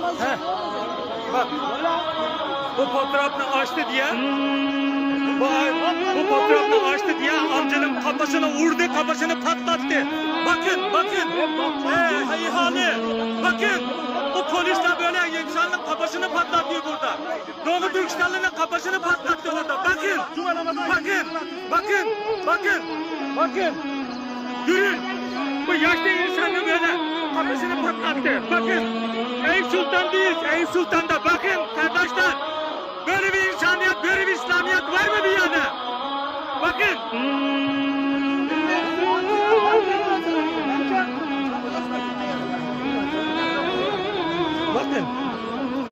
Heh. Bak. Bu fotoğrafını açtı diye. Bu fotoğrafını açtı diye amcanın kafasına vurdu, kafasını patlattı. Bakın. İhale. Bakın. Bu polisler böyle insanın kafasını patlatıyor burada. Doğu Türkistanlı'nın kafasını patlattı orada. Bakın. Görün. Bu yaşlı insanı böyle kafasını patlattı. Bakın. Eyüp Sultan'dayız. Eyüp Sultan'da bakın kardeşler. Böyle bir